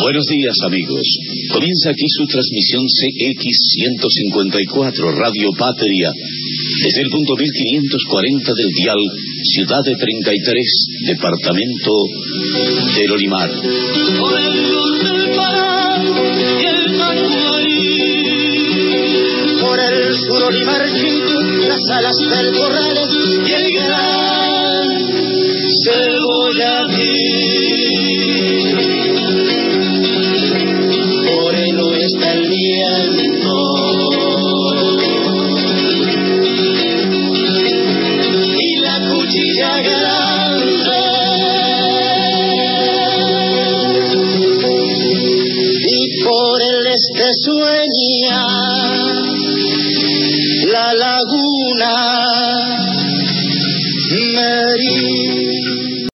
Buenos días, amigos. Comienza aquí su transmisión CX154 Radio Patria, desde el punto 1540 del dial, ciudad de 33, departamento del Olimar. Por el sur del Pará y el Manguarí, por el sur Olimar, las alas del Corrales y el gran Cebollaví. Por el oeste el viento y la cuchilla grande, y por el este sueña la laguna